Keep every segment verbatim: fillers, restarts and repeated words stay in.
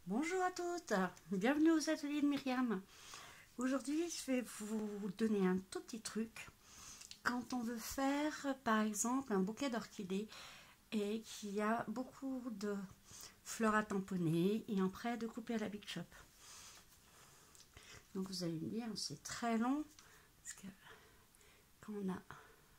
Bonjour à toutes, bienvenue aux ateliers de Myriam. Aujourd'hui, je vais vous donner un tout petit truc. Quand on veut faire, par exemple, un bouquet d'orchidées et qu'il y a beaucoup de fleurs à tamponner et après de couper à la Big Shop. Donc vous allez me dire, c'est très long, parce que quand on a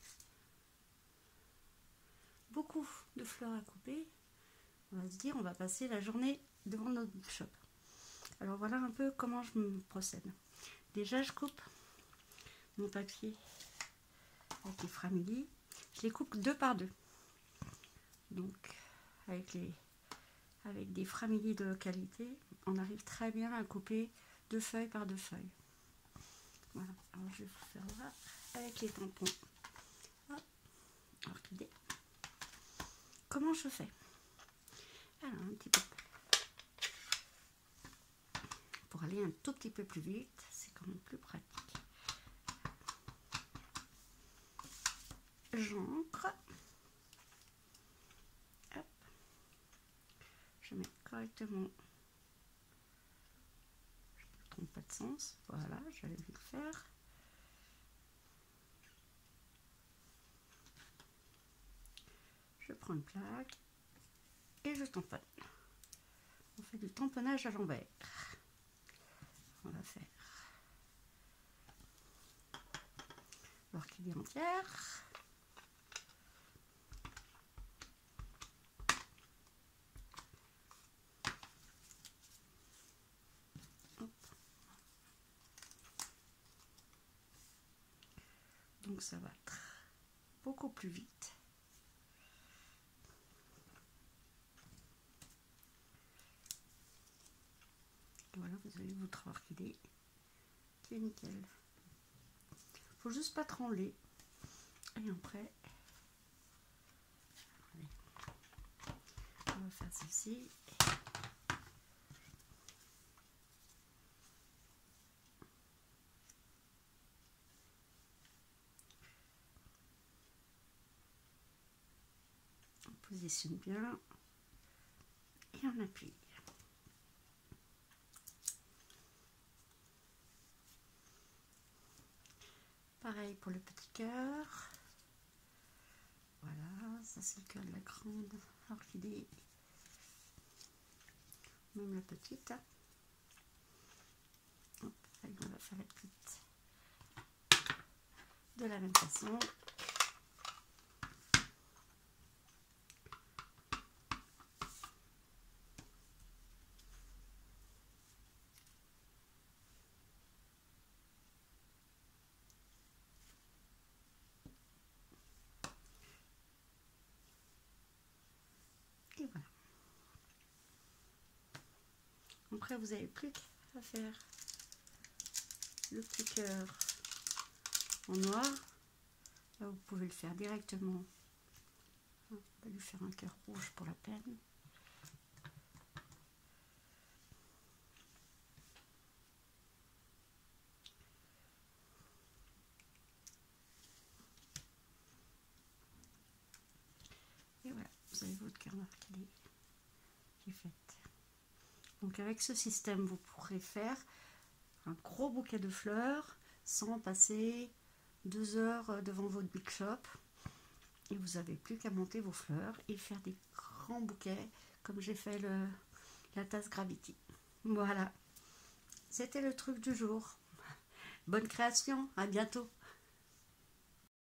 beaucoup de fleurs à couper, on va se dire, on va passer la journée devant notre Big Shop. Alors voilà un peu comment je me procède. Déjà, je coupe mon papier avec les framilles. Je les coupe deux par deux. Donc, avec, les, avec des framilles de qualité, on arrive très bien à couper deux feuilles par deux feuilles. Voilà. Alors, je vais vous faire voir avec les tampons. Hop. Orchidée. Comment je fais? Alors, un petit peu. Pour aller un tout petit peu plus vite, c'est quand même plus pratique. J'ancre. Hop. Je mets correctement. Je ne me trompe pas de sens. Voilà, j'avais vu le faire. Je prends une plaque et je tamponne. On fait du tamponnage à l'envers. On va faire l'orchidée entière. Hop. Donc ça va être beaucoup plus vite. Et voilà, vous avez votre orchidée qui est nickel. Faut juste pas trembler. Et après, allez, on va faire ceci. On positionne bien et on appuie. Pareil pour le petit cœur. Voilà, ça c'est le cœur de la grande orchidée. Même la petite. Hop, allez, on va faire la petite de la même façon. Et voilà. Après, vous n'avez plus qu'à faire le petit cœur en noir. Là, vous pouvez le faire directement. On va lui faire un cœur rouge pour la peine. Et voilà, vous avez votre cœur d'orchidée qui est faite. Donc avec ce système, vous pourrez faire un gros bouquet de fleurs sans passer deux heures devant votre Big Shop. Et vous n'avez plus qu'à monter vos fleurs et faire des grands bouquets comme j'ai fait le, la tasse Gravity. Voilà, c'était le truc du jour. Bonne création, à bientôt.